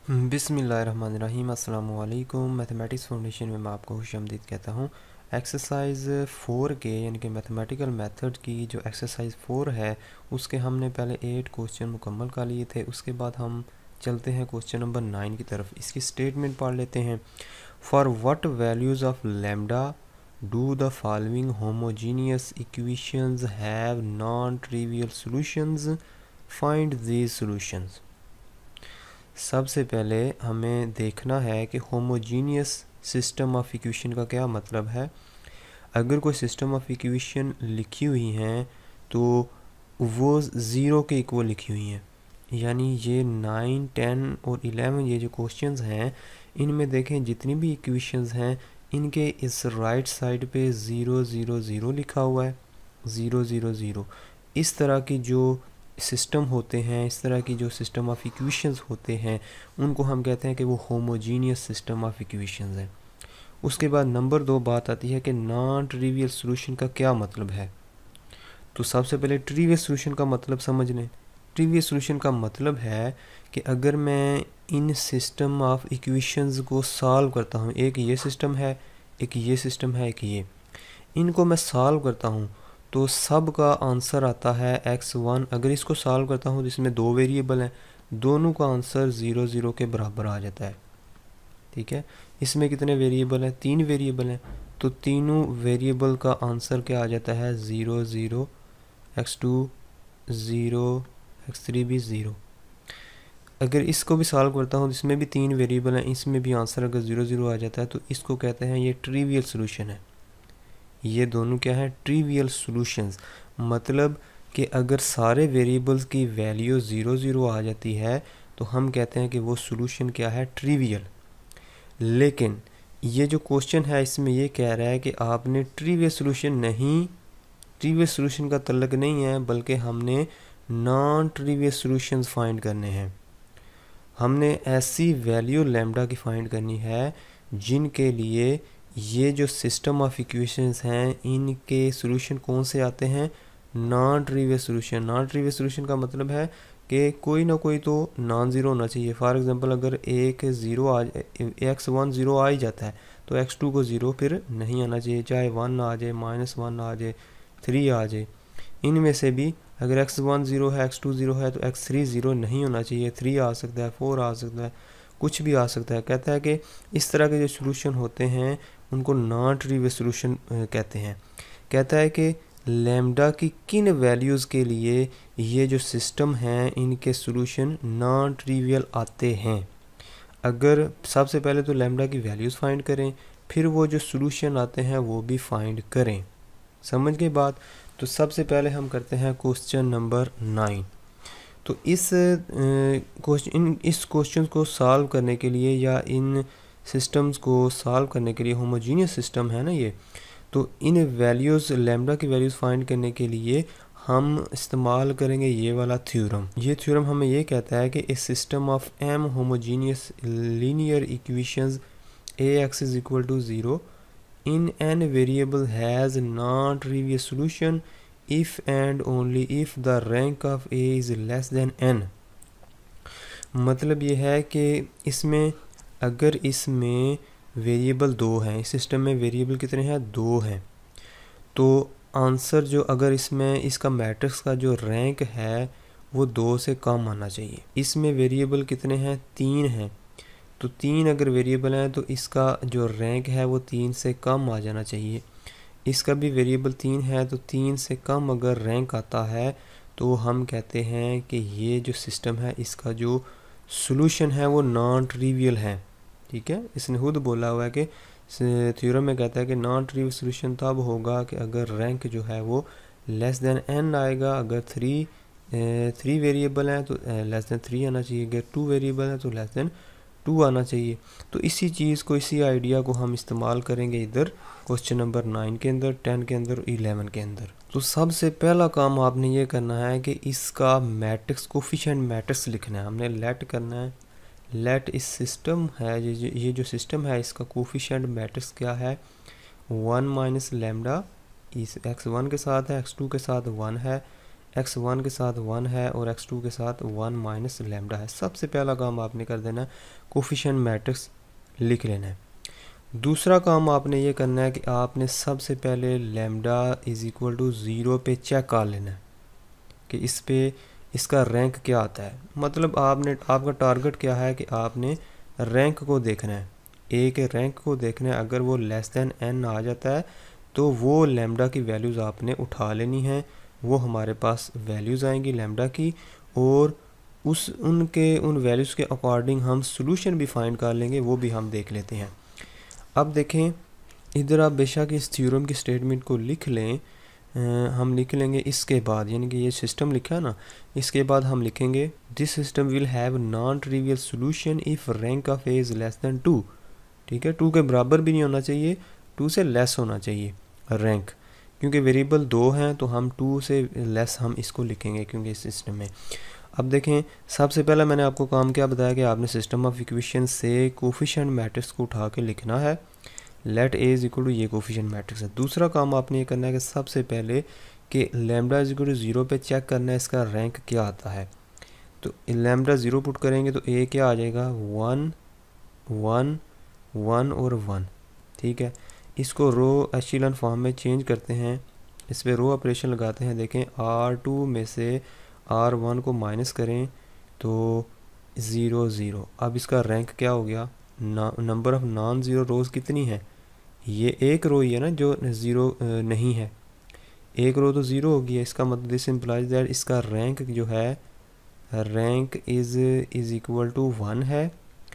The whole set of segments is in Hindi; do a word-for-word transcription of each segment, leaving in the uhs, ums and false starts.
बिस्मिल्लाहिर्रहमानिर्रहीम अस्सलाम वालेकुम। मैथमेटिक्स फाउंडेशन में मैं आपको खुशामदीद कहता हूँ। एक्सरसाइज फोर के यानी कि मैथमेटिकल मेथड की जो एक्सरसाइज फोर है उसके हमने पहले एट क्वेश्चन मुकम्मल कर लिए थे। उसके बाद हम चलते हैं क्वेश्चन नंबर नाइन की तरफ। इसकी स्टेटमेंट पढ़ लेते हैं। For what values of lambda do the following homogeneous equations have non trivial solutions, find these solutions. सबसे पहले हमें देखना है कि होमोजीनियस सिस्टम ऑफ इक्वेशन का क्या मतलब है। अगर कोई सिस्टम ऑफ इक्वेशन लिखी हुई हैं तो वो ज़ीरो के इक्वल लिखी हुई हैं। यानी ये नाइन टेन और इलेवन ये जो क्वेश्चंस हैं इनमें देखें जितनी भी इक्वेशंस हैं इनके इस राइट साइड पे ज़ीरो ज़ीरो ज़ीरो लिखा हुआ है, ज़ीरो ज़ीरो ज़ीरो। इस तरह की जो सिस्टम होते हैं, इस तरह की जो सिस्टम ऑफ इक्वेशंस होते हैं उनको हम कहते हैं कि वो होमोजीनियस सिस्टम ऑफ इक्वेशंस है। उसके बाद नंबर दो बात आती है कि नॉन ट्रिवियल सॉल्यूशन का क्या मतलब है। तो सबसे पहले ट्रिवियल सॉल्यूशन का मतलब समझ लें। ट्रिवियल सॉल्यूशन का मतलब है कि अगर मैं इन सिस्टम ऑफ इक्वेशंस को सॉल्व करता हूँ, एक ये सिस्टम है, एक ये सिस्टम है, एक ये, इनको मैं सॉल्व करता हूँ तो सब का आंसर आता है एक्स वन। अगर इसको सॉल्व करता हूँ तो इसमें दो वेरिएबल हैं, दोनों का आंसर ज़ीरो ज़ीरो के बराबर आ जाता है। ठीक है, इसमें कितने वेरिएबल हैं? तीन वेरिएबल हैं, तो तीनों वेरिएबल का आंसर क्या आ जाता है? Zero zero, x two zero, x three भी ज़ीरो। अगर इसको भी सॉल्व करता हूँ तो इसमें भी तीन वेरिएबल हैं, इसमें भी आंसर अगर ज़ीरो ज़ीरो आ जाता है तो इसको कहते हैं ये ट्रिवियल सॉल्यूशन है। ये दोनों क्या है? Trivial solutions. मतलब कि अगर सारे वेरिएबल्स की वैल्यू ज़ीरो ज़ीरो आ जाती है तो हम कहते हैं कि वो सॉल्यूशन क्या है? ट्रिवियल। लेकिन ये जो क्वेश्चन है इसमें ये कह रहा है कि आपने ट्रिवियल सॉल्यूशन नहीं, ट्रिवियल सॉल्यूशन का तल्लक नहीं है, बल्कि हमने नॉन ट्रिवियल सॉल्यूशंस फाइंड करने हैं। हमने ऐसी वैल्यू लैम्डा की फाइंड करनी है जिनके लिए ये जो सिस्टम ऑफ इक्वेशंस हैं इनके सॉल्यूशन कौन से आते हैं? Non trivial solution. Non trivial solution का मतलब है कि कोई ना कोई तो नॉन ज़ीरो होना चाहिए। फॉर एग्जांपल अगर एक ज़ीरो आ एक्स वन ज़ीरो आ ही जाता है तो एक्स टू को ज़ीरो फिर नहीं आना चाहिए, चाहे वन आ जाए, माइनस वन आ जाए, थ्री आ जाए। इनमें से भी अगर एक्स वन ज़ीरो है, एक्स टू ज़ीरो है तो एक्स थ्री ज़ीरो नहीं होना चाहिए, थ्री आ सकता है, फोर आ सकता है, कुछ भी आ सकता है। कहता है कि इस तरह के जो सॉल्यूशन होते हैं उनको नॉन ट्रिवियल सॉल्यूशन कहते हैं। कहता है कि लैम्डा की किन वैल्यूज़ के लिए ये जो सिस्टम हैं इनके सॉल्यूशन नॉन ट्रिवियल आते हैं। अगर सबसे पहले तो लैम्डा की वैल्यूज़ फाइंड करें, फिर वो जो सॉल्यूशन आते हैं वो भी फाइंड करें। समझ गए बात? तो सबसे पहले हम करते हैं क्वेश्चन नंबर नाइन। तो इस क्वेश्चन इस क्वेश्चन को सॉल्व करने के लिए या इन सिस्टम्स को सॉल्व करने के लिए, होमोजीनियस सिस्टम है ना ये, तो इन वैल्यूज़ लैम्डा की वैल्यूज़ फाइंड करने के लिए हम इस्तेमाल करेंगे ये वाला थ्योरम। ये थ्योरम हमें ये कहता है कि इस system of m homogeneous linear equations A x is equal to zero in n variable has non-trivial solution if and only if the rank of a is less than n। मतलब ये है कि इसमें अगर इसमें वेरिएबल दो हैं, इस सिस्टम में वेरिएबल कितने हैं? दो हैं, तो आंसर जो अगर इसमें इसका मैट्रिक्स का जो रैंक है वो दो से कम आना चाहिए। इसमें वेरिएबल कितने हैं? तीन हैं, तो तीन अगर वेरिएबल हैं तो इसका जो रैंक है वो तीन से कम आ जाना चाहिए। इसका भी वेरिएबल तीन है, तो तीन से कम अगर रैंक आता है तो हम कहते हैं कि ये जो सिस्टम है इसका जो सॉल्यूशन है वो नॉन ट्रिवियल है। ठीक है, इसने खुद बोला हुआ है कि थ्योरम में कहता है कि नॉन ट्रिवियल सॉल्यूशन तब होगा कि अगर रैंक जो है वो लेस देन एन आएगा। अगर थ्री थ्री वेरिएबल हैं तो लेस देन थ्री आना चाहिए, अगर टू वेरिएबल है तो लेस देन टू आना चाहिए। तो इसी चीज़ को, इसी आइडिया को हम इस्तेमाल करेंगे इधर क्वेश्चन नंबर नाइन के अंदर, टेन के अंदर, इलेवन के अंदर। तो सबसे पहला काम आपने ये करना है कि इसका मैट्रिक्स, कोफिशिएंट मैट्रिक्स लिखना है। हमने लेट करना है, लेट इस सिस्टम है, ये ये जो सिस्टम है इसका कोफिशिएंट मैट्रिक्स क्या है? वन माइनस लैम्डा, इस एक्स वन के साथ है, एक्स टू के साथ वन है, एक्स वन के साथ वन है और एक्स टू के साथ वन माइनस लेमडा है। सबसे पहला काम आपने कर देना है, कोफिशिएंट मैट्रिक्स लिख लेना है। दूसरा काम आपने ये करना है कि आपने सबसे पहले lambda is equal to zero पे चेक कर लेना है कि इस पे इसका रैंक क्या आता है। मतलब आपने आपका टारगेट क्या है कि आपने रैंक को देखना है, ए के रैंक को देखना है। अगर वो लेस दैन एन आ जाता है तो वो लेमडा की वैल्यूज़ आपने उठा लेनी है, वो हमारे पास वैल्यूज़ आएंगी लेमडा की, और उस उनके उन वैल्यूज़ के अकॉर्डिंग हम सोल्यूशन भी फाइंड कर लेंगे, वो भी हम देख लेते हैं। अब देखें इधर आप बेशक इस थ्योरम की स्टेटमेंट को लिख लें, आ, हम लिख लेंगे इसके बाद, यानी कि ये सिस्टम लिखा है ना, इसके बाद हम लिखेंगे this system will have non trivial solution if rank of A is less than two. ठीक है, टू के बराबर भी नहीं होना चाहिए, टू से लेस होना चाहिए रैंक, क्योंकि वेरिएबल दो हैं तो हम टू से लेस हम इसको लिखेंगे क्योंकि इस सिस्टम में। अब देखें सबसे पहला मैंने आपको काम क्या बताया कि आपने सिस्टम ऑफ इक्वेशन से कोफिशिएंट मैट्रिक्स को उठा के लिखना है। Let A is equal to ये कोफिशिएंट मैट्रिक्स है। दूसरा काम आपने ये करना है कि सबसे पहले कि lambda is equal to zero पे चेक करना है इसका रैंक क्या आता है। तो लैम्डा ज़ीरो पुट करेंगे तो ए क्या आ जाएगा, वन वन वन और वन। ठीक है, इसको रो एशिलन फॉर्म में चेंज करते हैं, इस पर रो ऑपरेशन लगाते हैं। देखें आर टू में से आर वन को माइनस करें तो ज़ीरो ज़ीरो। अब इसका रैंक क्या हो गया, number of non zero rows कितनी है, ये एक रो ही है ना जो ज़ीरो नहीं है, एक रो तो ज़ीरो हो गया। इसका मतलब दिस इम्प्लाइज दैट इसका रैंक जो है, rank is is equal to one है,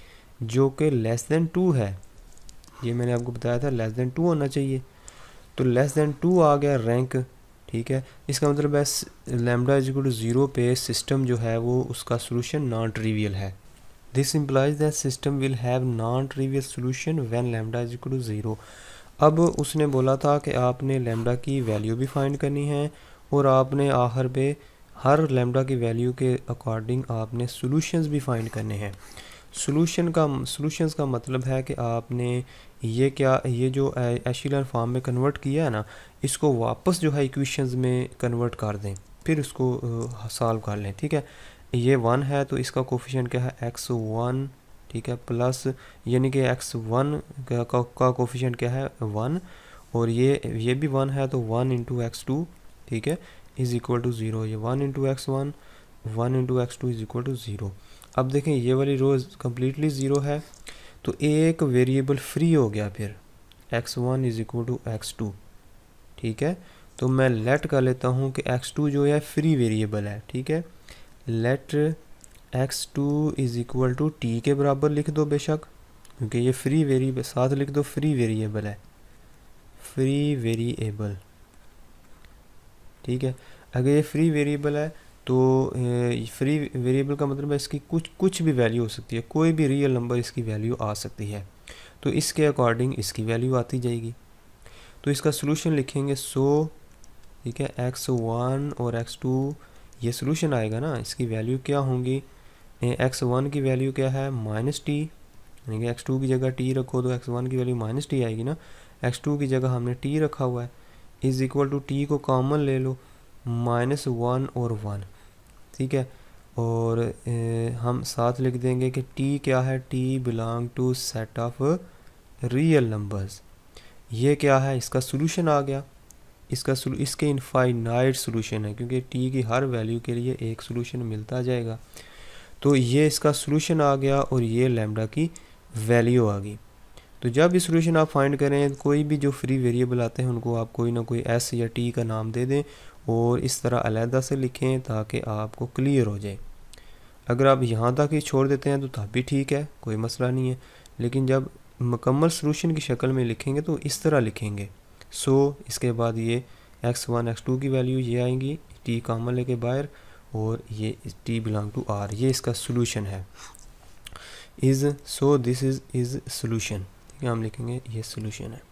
जो कि लेस देन टू है। ये मैंने आपको बताया था लेस देन टू होना चाहिए, तो लेस देन टू आ गया रैंक। ठीक है, इसका मतलब है lambda is equal to zero पे सिस्टम जो है वो उसका सोल्यूशन नॉन ट्रिवियल है। This implies that system will have non trivial solution when lambda is equal to zero. अब उसने बोला था कि आपने लैम्डा की वैल्यू भी फाइंड करनी है और आपने आखिर पे हर लैम्डा की वैल्यू के अकॉर्डिंग आपने सोल्यूशंस भी फाइंड करने हैं। सोल्यूशन का सोल्यूशंस का मतलब है कि आपने ये क्या ये जो एशिलन फॉर्म में कन्वर्ट किया है ना, इसको वापस जो है इक्वेशंस में कन्वर्ट कर दें, फिर उसको सॉल्व कर लें। ठीक है, ये वन है तो इसका कोफिशिएंट क्या है, एक्स वन। ठीक है, प्लस यानी कि एक्स वन का, का, का कोफिशिएंट क्या है, वन, और ये ये भी वन है तो वन इंटू एक्स टू। ठीक है, इज़ इक्वल टू ज़ीरो। ये one into x one, one into x two is equal to zero. अब देखें ये वाली रो कम्प्लीटली ज़ीरो है तो एक वेरिएबल फ्री हो गया, फिर x one is equal to x two. ठीक है, तो मैं लेट कर लेता हूँ कि एक्स टू जो है फ्री वेरिएबल है। ठीक है, let x two is equal to t के बराबर लिख दो बेशक, क्योंकि ये फ्री वेरिएबल, साथ लिख दो फ्री वेरिएबल है, फ्री वेरिएबल। ठीक है, अगर ये फ्री वेरिएबल है तो फ्री वेरिएबल का मतलब है इसकी कुछ कुछ भी वैल्यू हो सकती है, कोई भी रियल नंबर इसकी वैल्यू आ सकती है, तो इसके अकॉर्डिंग इसकी वैल्यू आती जाएगी। तो इसका सोल्यूशन लिखेंगे सो, ठीक है, एक्स वन और एक्स टू ये सोल्यूशन आएगा ना, इसकी वैल्यू क्या होंगी, एक्स वन की वैल्यू क्या है माइनस टी, यानी कि एक्स टू की जगह टी रखो तो एक्स वन की वैल्यू माइनस टी आएगी ना, एक्स टू की जगह हमने टी रखा हुआ है, इज़ इक्वल टू टी को कॉमन ले लो, माइनस वन और वन। ठीक है, और ए, हम साथ लिख देंगे कि टी क्या है, t belong to set of real numbers. ये क्या है, इसका सोल्यूशन आ गया, इसका इसके इनफाइनाइट सोल्यूशन है, क्योंकि टी की हर वैल्यू के लिए एक सोल्यूशन मिलता जाएगा। तो ये इसका सोल्यूशन आ गया और ये लैम्डा की वैल्यू आ गई। तो जब ये सोल्यूशन आप फाइंड करें, कोई भी जो फ्री वेरिएबल आते हैं उनको आप कोई ना कोई एस या टी का नाम दे दें और इस तरह अलहदा से लिखें ताकि आपको क्लियर हो जाए। अगर आप यहाँ तक ही छोड़ देते हैं तो तब भी ठीक है, कोई मसला नहीं है, लेकिन जब मुकम्मल सोल्यूशन की शक्ल में लिखेंगे तो इस तरह लिखेंगे। सो so, इसके बाद ये एक्स वन एक्स टू की वैल्यू ये आएंगी, टी कॉमन लेके बाहर, और ये टी बिलोंग टू आर, ये इसका सोल्यूशन है। Is so this is is solution. ठीक है, हम लिखेंगे ये सोल्यूशन है।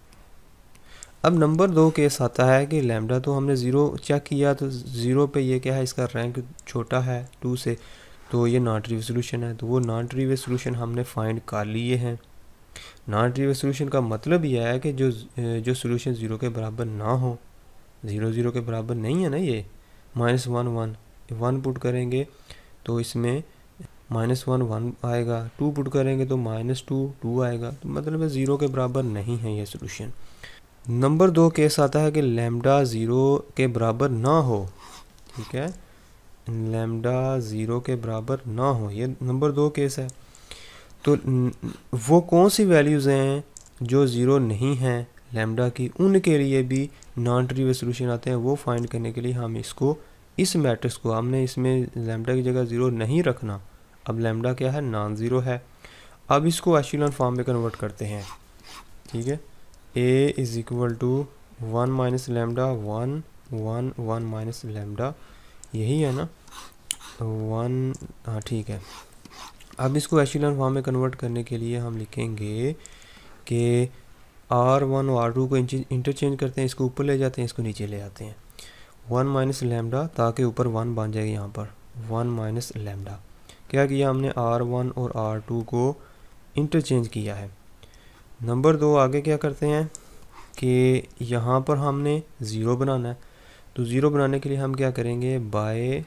अब नंबर दो केस आता है कि लैम्डा तो हमने ज़ीरो चेक किया तो ज़ीरो पे ये क्या है, इसका रैंक छोटा है टू से, तो ये नॉन ट्रिवियल सोल्यूशन है। तो वो नॉन ट्रिवियल सोल्यूशन हमने फाइंड कर लिए हैं। नॉन ट्रिवियल सोल्यूशन का मतलब यह है कि जो जो सोल्यूशन ज़ीरो के बराबर ना हो, ज़ीरो ज़ीरो के बराबर नहीं है ना ये, minus one one one put करेंगे तो इसमें माइनस वन वन आएगा, टू पुट करेंगे तो माइनस टू टू आएगा, तो मतलब ज़ीरो के बराबर नहीं है ये सोल्यूशन। नंबर दो केस आता है कि लैम्डा ज़ीरो के बराबर ना हो, ठीक है, लैम्डा ज़ीरो के बराबर ना हो, ये नंबर दो केस है। तो वो कौन सी वैल्यूज़ हैं जो ज़ीरो नहीं हैं लैम्डा की, उनके लिए भी नॉन ट्रिवियल सॉल्यूशन आते हैं। वो फाइंड करने के लिए हम इसको इस मैट्रिक्स को हमने इसमें लैम्डा की जगह ज़ीरो नहीं रखना। अब लैम्डा क्या है, नॉन ज़ीरो है। अब इसको एशेलॉन फॉर्म में कन्वर्ट करते हैं, ठीक है। A is equal to one minus lambda one one one minus lambda, यही है ना, वन, हाँ ठीक है। अब इसको एशेलॉन फॉर्म में कन्वर्ट करने के लिए हम लिखेंगे कि आर वन और आर टू को इंटरचेंज करते हैं, इसको ऊपर ले जाते हैं, इसको नीचे ले आते हैं, वन माइनस लैम्डा, ताकि ऊपर वन बन जाएगा यहाँ पर, वन माइनस लैम्डा। क्या किया हमने, आर वन और आर टू को इंटरचेंज किया है। नंबर दो, आगे क्या करते हैं कि यहाँ पर हमने ज़ीरो बनाना है, तो ज़ीरो बनाने के लिए हम क्या करेंगे, by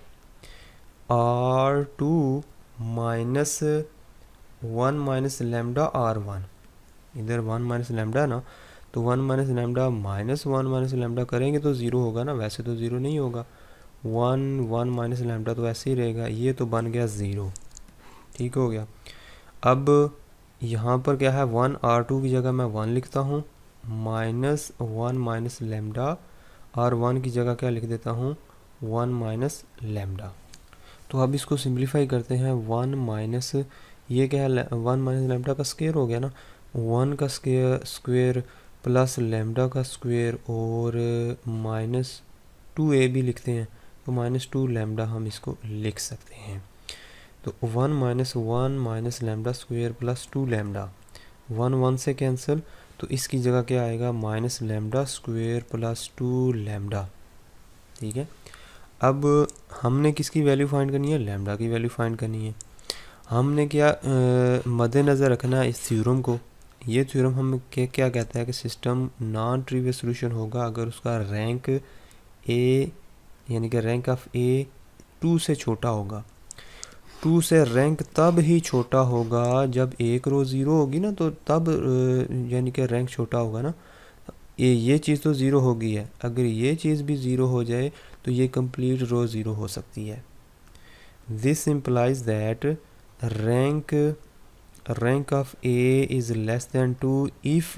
R two minus one minus lambda R one, इधर वन माइनस लैम्डा है ना, तो one minus lambda minus one minus lambda करेंगे तो ज़ीरो होगा ना, वैसे तो ज़ीरो नहीं होगा, वन वन माइनस लैम्डा तो ऐसे ही रहेगा, ये तो बन गया ज़ीरो, ठीक हो गया। अब यहाँ पर क्या है, वन आर टू की जगह मैं वन लिखता हूँ, minus one minus lambda, R one की जगह क्या लिख देता हूँ, वन माइनस लैम्डा। तो अब इसको सिंप्लीफाई करते हैं, वन माइनस ये क्या है, वन माइनस लैम्डा का स्क्वायर हो गया ना, वन का स्क्वायर स्क्वायर प्लस लैम्डा का स्क्वायर और माइनस टू ए भी लिखते हैं, तो माइनस टू लैम्डा हम इसको लिख सकते हैं। तो one minus one minus lambda square plus two lambda, one one से कैंसिल, तो इसकी जगह क्या आएगा, minus lambda square plus two lambda, ठीक है। अब हमने किसकी वैल्यू फाइंड करनी है, लैम्डा की वैल्यू फाइंड करनी है। हमने क्या मद्देनज़र रखना है इस थ्योरम को, ये थ्योरम हम क्या क्या कहता है कि सिस्टम नॉन ट्रिवियल सॉल्यूशन होगा अगर उसका रैंक ए यानी कि रैंक ऑफ ए टू से छोटा होगा। टू से रैंक तब ही छोटा होगा जब एक रो ज़ीरो होगी ना, तो तब यानी कि रैंक छोटा होगा ना, ये ये चीज़ तो ज़ीरो होगी है, अगर ये चीज़ भी ज़ीरो हो जाए तो ये कंप्लीट रो ज़ीरो हो सकती है। This implies that rank rank of A is less than two if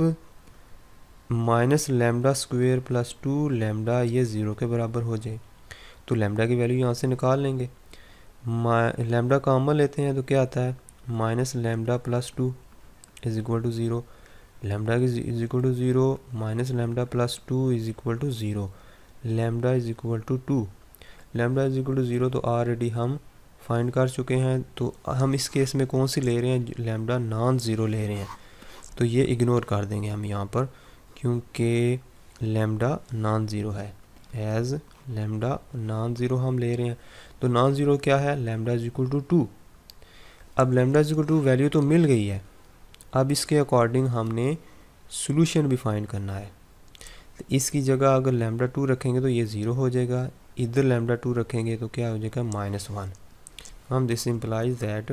minus lambda square plus two lambda ये ज़ीरो के बराबर हो जाए। तो लैम्डा की वैल्यू यहाँ से निकाल लेंगे, लैम्डा कॉमन लेते हैं तो क्या आता है, minus lambda plus two is equal to zero, lambda is equal to zero minus lambda plus two is equal to zero, lambda is equal to two, lambda is equal to zero तो ऑलरेडी हम फाइंड कर चुके हैं। तो हम इस केस में कौन सी ले रहे हैं, लैम्डा नॉन ज़ीरो ले रहे हैं, तो ये इग्नोर कर देंगे हम यहाँ पर, क्योंकि लैम्डा नॉन ज़ीरो है, एज लैम्डा नॉन ज़ीरो हम ले रहे हैं। तो नॉन ज़ीरो क्या है, lambda is equal to two. अब lambda is equal to value तो मिल गई है, अब इसके अकॉर्डिंग हमने सॉल्यूशन भी फाइंड करना है। तो इसकी जगह अगर लैम्डा टू रखेंगे तो ये ज़ीरो हो जाएगा, इधर लैम्डा टू रखेंगे तो क्या हो जाएगा, माइनस वन। हम दिस इम्प्लाइज दैट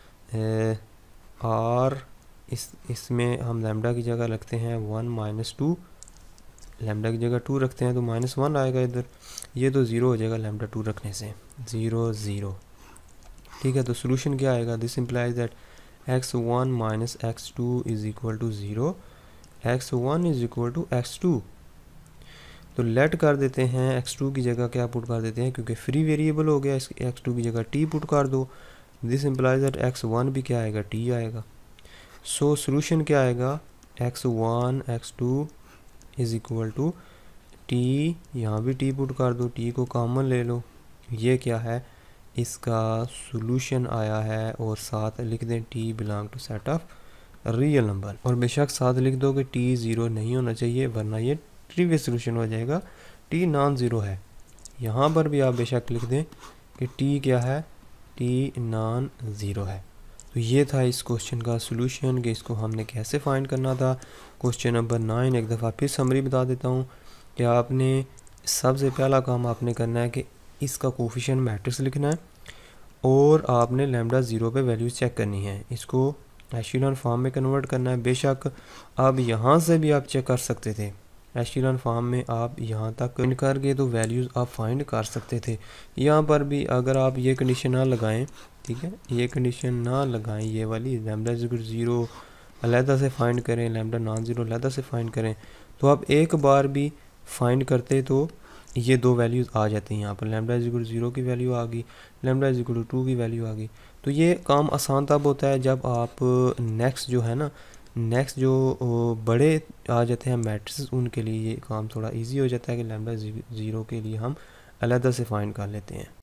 आर इस इसमें हम लैम्डा की जगह रखते हैं वन माइनस टू, लैम्डा की जगह टू रखते हैं तो माइनस वन आएगा इधर, ये तो ज़ीरो हो जाएगा लैम्डा टू रखने से, ज़ीरो ज़ीरो, ठीक है। तो सोल्यूशन क्या आएगा, this implies that x one minus x two is equal to zero, x one is equal to x two. तो लेट कर देते हैं, एक्स टू की जगह क्या पुट कर देते हैं, क्योंकि फ्री वेरिएबल हो गया, इस एक्स टू की जगह टी पुट कर दो, this implies that x one भी क्या आएगा, टी आएगा। सो सोल्यूशन क्या आएगा, x one x two is equal to t, यहाँ भी टी पुट कर दो, टी को कॉमन ले लो, ये क्या है, इसका सोल्यूशन आया है। और साथ लिख दें t belong to set of real number, और बेशक साथ लिख दो कि टी ज़ीरो नहीं होना चाहिए वरना ये ट्रिवियल सोल्यूशन हो जाएगा, टी नॉन ज़ीरो है। यहाँ पर भी आप बेशक लिख दें कि टी क्या है, टी नॉन ज़ीरो है। तो ये था इस क्वेश्चन का सोल्यूशन कि इसको हमने कैसे फाइंड करना था। क्वेश्चन नंबर नाइन एक दफ़ा फिर समरी बता देता हूँ कि आपने सबसे पहला काम आपने करना है कि इसका कोफिशिएंट मैट्रिक्स लिखना है और आपने लैम्डा ज़ीरो पे वैल्यूज़ चेक करनी है, इसको एशेलॉन फॉर्म में कन्वर्ट करना है। बेशक आप यहाँ से भी आप चेक कर सकते थे, एशेलॉन फॉर्म में आप यहाँ तक इन कर गए तो वैल्यूज़ आप फाइंड कर सकते थे। यहाँ पर भी अगर आप ये कंडीशन ना लगाएं, ठीक है, ये कंडीशन ना लगाएं, ये वाली लैम्डा ज़ीरो अलहदा से फाइंड करें, लैम्डा नॉन ज़ीरो अलहदा से फाइंड करें, तो आप एक बार भी फाइंड करते तो ये दो वैल्यूज़ आ जाती हैं। यहाँ पर लैम्डा इक्वल ज़ीरो की वैल्यू आ गई, लैम्डा इक्वल टू की वैल्यू आ गई। तो ये काम आसान तब होता है जब आप नेक्स्ट जो है ना, नेक्स्ट जो बड़े आ जाते हैं मैट्रिक्स, उनके लिए ये काम थोड़ा इजी हो जाता है कि लैम्डा ज़ीरो के लिए हम अलहदा से फाइंड कर लेते हैं।